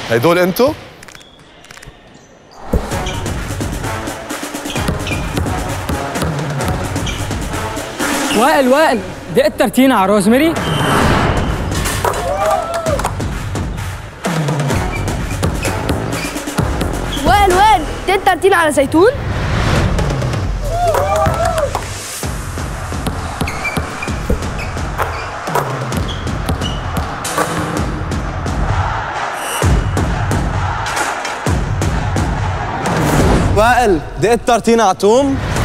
هيدول انتو؟ وائل دقت ترتينة على روزماري؟ وائل دقت ترتينة على زيتون؟ وائل دقت ترتينة على توم؟